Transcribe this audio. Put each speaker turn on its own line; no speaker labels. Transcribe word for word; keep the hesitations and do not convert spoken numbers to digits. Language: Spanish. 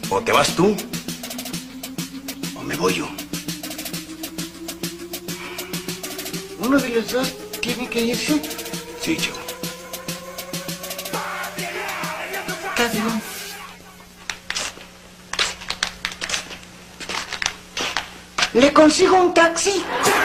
O te vas tú, o me voy yo. ¿Uno de los dos tiene que irse? Sí, chavo. Está bien. ¿Le consigo un taxi?